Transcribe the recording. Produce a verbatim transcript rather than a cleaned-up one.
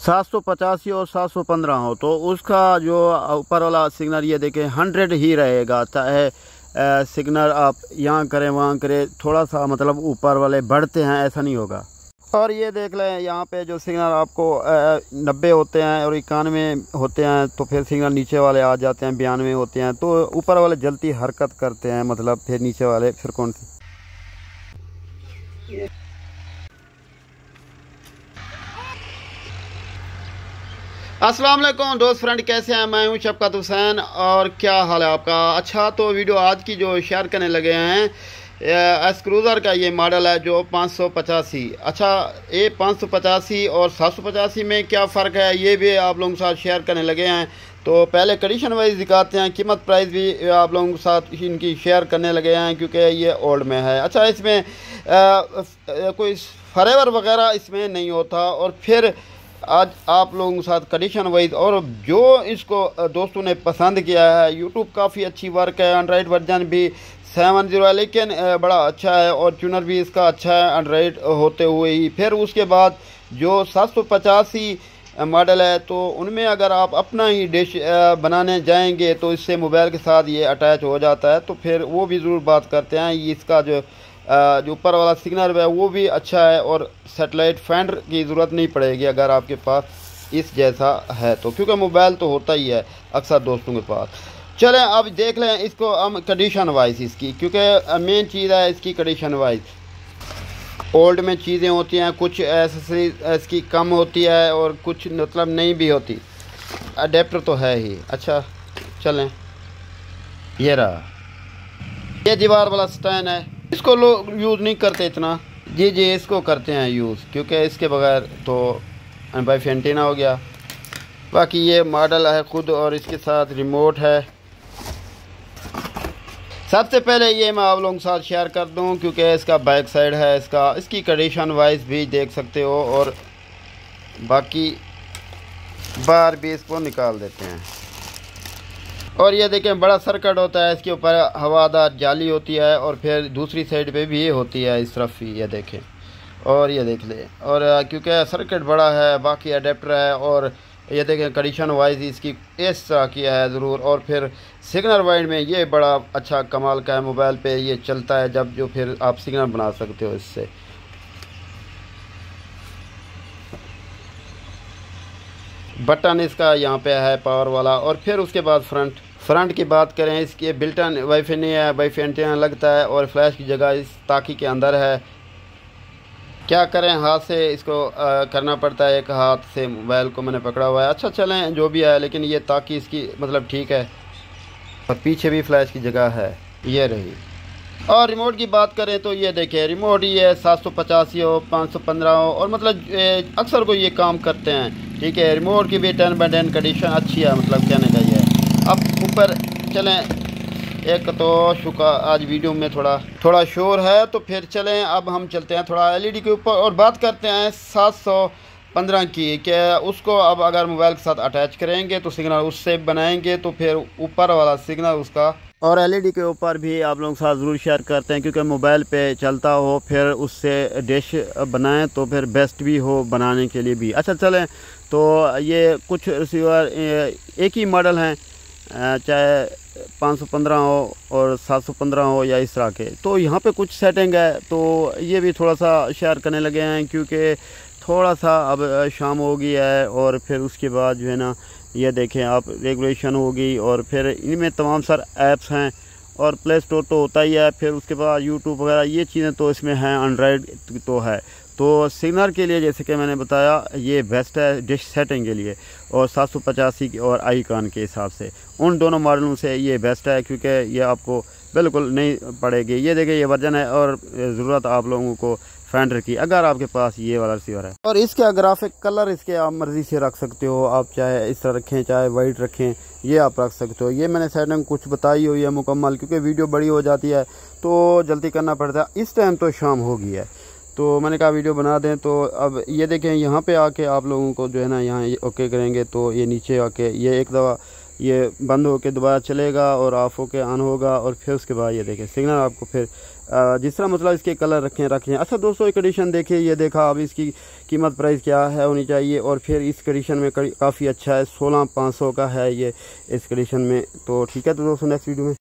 सात सौ पचासी और सात सौ पंद्रह हो तो उसका जो ऊपर वाला सिग्नल ये देखें हंड्रेड ही रहेगा। चाहे सिग्नल आप यहाँ करें वहाँ करें, थोड़ा सा मतलब ऊपर वाले बढ़ते हैं, ऐसा नहीं होगा। और ये देख लें यहाँ पे जो सिग्नल आपको नब्बे होते हैं और इक्यानवे होते हैं, तो फिर सिग्नल नीचे वाले आ जाते हैं बयानवे होते हैं, तो ऊपर वाले जल्दी हरकत करते हैं, मतलब फिर नीचे वाले फिर कौन से। अस्सलाम वालेकुम दोस्त फ्रेंड, कैसे हैं? मैं हूं शफकत हुसैन और क्या हाल है आपका? अच्छा, तो वीडियो आज की जो शेयर करने लगे हैं एस क्रूज़र का ये मॉडल है जो पाँच सौ पचासी। अच्छा, ये पाँच सौ पचासी और सात सौ पचासी में क्या फ़र्क है ये भी आप लोगों के साथ शेयर करने लगे हैं। तो पहले कंडीशन वाइज दिखाते हैं, कीमत प्राइस भी आप लोगों के साथ इनकी शेयर करने लगे हैं क्योंकि ये ओल्ड में है। अच्छा, इसमें आ, कोई फरेवर वगैरह इसमें नहीं होता। और फिर आज आप लोगों के साथ कंडीशन वाइज, और जो इसको दोस्तों ने पसंद किया है, यूट्यूब काफ़ी अच्छी वर्क है, एंड्रॉयड वर्जन भी सेवन जीरो है लेकिन बड़ा अच्छा है और ट्यूनर भी इसका अच्छा है एंड्रॉयड होते हुए ही। फिर उसके बाद जो सात सौ पचासी मॉडल है तो उनमें अगर आप अपना ही डिश बनाने जाएंगे तो इससे मोबाइल के साथ ये अटैच हो जाता है, तो फिर वो भी ज़रूर बात करते हैं। इसका जो जो ऊपर वाला सिग्नल है वो भी अच्छा है और सेटेलाइट फाइंडर की ज़रूरत नहीं पड़ेगी अगर आपके पास इस जैसा है तो, क्योंकि मोबाइल तो होता ही है अक्सर दोस्तों के पास। चलें अब देख लें इसको हम कंडीशन वाइज इसकी, क्योंकि मेन चीज़ है इसकी कंडीशन वाइज। ओल्ड में चीज़ें होती हैं, कुछ ऐसी इसकी कम होती है और कुछ मतलब नहीं भी होती। अडेप्टर तो है ही। अच्छा चलें, ये रहा, ये दीवार वाला स्टैंड है, इसको लोग यूज़ नहीं करते इतना। जी जी इसको करते हैं यूज़, क्योंकि इसके बगैर तो वाईफाई एंटीना हो गया। बाकी ये मॉडल है खुद और इसके साथ रिमोट है। सबसे पहले ये मैं आप लोगों के साथ शेयर कर दूं क्योंकि इसका बैक साइड है, इसका इसकी कंडीशन वाइज भी देख सकते हो। और बाकी बाहर भी इसको निकाल देते हैं। और ये देखें बड़ा सर्किट होता है, इसके ऊपर हवादार जाली होती है और फिर दूसरी साइड पे भी होती है इस तरफ भी, ये देखें। और ये देख लें, और क्योंकि सर्किट बड़ा है, बाकी अडेप्टर है। और ये देखें कंडीशन वाइज इसकी इस तरह किया है ज़रूर। और फिर सिग्नल वाइड में ये बड़ा अच्छा कमाल का है, मोबाइल पे ये चलता है जब जो फिर आप सिग्नल बना सकते हो इससे। बटन इसका यहाँ पे है पावर वाला। और फिर उसके बाद फ्रंट फ्रंट की बात करें, इसकी बिल्टन वाईफाई नहीं है, वाईफाई एंटीना लगता है और फ्लैश की जगह इस ताकी के अंदर है। क्या करें, हाथ से इसको आ, करना पड़ता है, एक हाथ से मोबाइल को मैंने पकड़ा हुआ है। अच्छा चलें जो भी है, लेकिन ये ताकि इसकी मतलब ठीक है। और पीछे भी फ्लैश की जगह है, ये रही। और रिमोट की बात करें तो ये देखिए रिमोट ये सात सौ पचासी हो, पाँच सौ पंद्रह हो, और मतलब अक्सर को ये काम करते हैं। ठीक है, रिमोट की भी टेन बाई टेन कंडीशन अच्छी है, मतलब कहने का ये है। अब ऊपर चलें, एक तो शुक्र आज वीडियो में थोड़ा थोड़ा शोर है, तो फिर चलें अब हम चलते हैं थोड़ा एलईडी के ऊपर और बात करते हैं सात सौ पंद्रह की। कि उसको अब अगर मोबाइल के साथ अटैच करेंगे तो सिग्नल उससे बनाएंगे तो फिर ऊपर वाला सिग्नल उसका। और एलईडी के ऊपर भी आप लोगों के साथ ज़रूर शेयर करते हैं क्योंकि मोबाइल पे चलता हो, फिर उससे डिश बनाएं तो फिर बेस्ट भी हो बनाने के लिए भी। अच्छा चलें, तो ये कुछ रिसीवर एक ही मॉडल हैं, चाहे पाँच सौ पंद्रह हो और सात सौ पंद्रह हो या इस तरह के। तो यहाँ पे कुछ सेटिंग है, तो ये भी थोड़ा सा शेयर करने लगे हैं क्योंकि थोड़ा सा अब शाम हो गई है। और फिर उसके बाद जो है ना, ये देखें आप रेगुलेशन होगी और फिर इनमें तमाम सारे ऐप्स हैं और प्ले स्टोर तो होता ही है। फिर उसके बाद यूट्यूब वगैरह ये चीज़ें तो इसमें हैं, एंड्रॉयड तो है। तो सिग्नल के लिए जैसे कि मैंने बताया ये बेस्ट है डिश सेटिंग के लिए, और सात सौ पचासी और आईकॉन के हिसाब से उन दोनों मॉडलों से ये बेस्ट है क्योंकि ये आपको बिल्कुल नहीं पड़ेगी। ये देखिए ये वर्जन है और ज़रूरत आप लोगों को फाइंडर की अगर आपके पास ये वाला रिसीवर है। और इसके ग्राफिक कलर इसके आप मर्ज़ी से रख सकते हो, आप चाहे इस तरह रखें चाहे वाइट रखें, ये आप रख सकते हो। ये मैंने सेटिंग कुछ बताई हुई है मुकम्मल, क्योंकि वीडियो बड़ी हो जाती है तो जल्दी करना पड़ता है। इस टाइम तो शाम हो गई है तो मैंने कहा वीडियो बना दें। तो अब ये देखें यहाँ पे आके आप लोगों को जो है ना, यहाँ ओके करेंगे तो ये नीचे आके ये एक दफ़ा ये बंद होकर दोबारा चलेगा और ऑफ होकर ऑन होगा। और फिर उसके बाद ये देखें सिग्नल आपको फिर जिस तरह मतलब इसके कलर रखें रखें अच्छा दोस्तों, ये कंडीशन देखिए, ये देखा अब इसकी कीमत प्राइस क्या है होनी चाहिए। और फिर इस कंडीशन में काफ़ी अच्छा है, सोलह पाँच सौ का है ये इस कंडीशन में। तो ठीक है, तो दोस्तों नेक्स्ट वीडियो में